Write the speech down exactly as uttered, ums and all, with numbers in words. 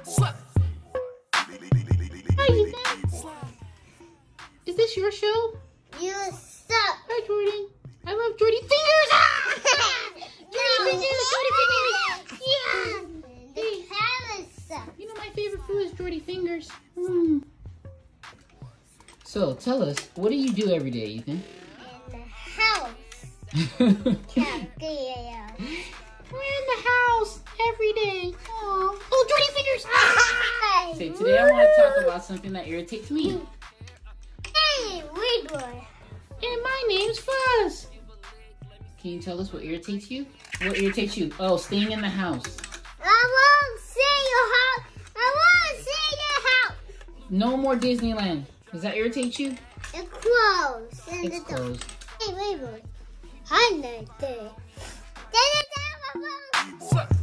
Hi, Ethan. Is this your show? You suck. Hi, Jordan. I love Jordy fingers. Ah! Jordy fingers. Jordy fingers. Yeah. The carrots suck. You know my favorite food is Jordy fingers. Mm. So tell us, what do you do every day, Ethan? In the house. Yeah. We're in the house every day. Aww. Oh, Jordy fingers. Ah! Say, today I want to talk about something that irritates me. Hey, Lil Leeboy. And my name's Fuzz. Can you tell us what irritates you? What irritates you? Oh, staying in the house. I won't see your house. I won't see your house. No more Disneyland. Does that irritate you? It's closed. It's closed. Hey, Lil Leeboy. I know this. This is my phone.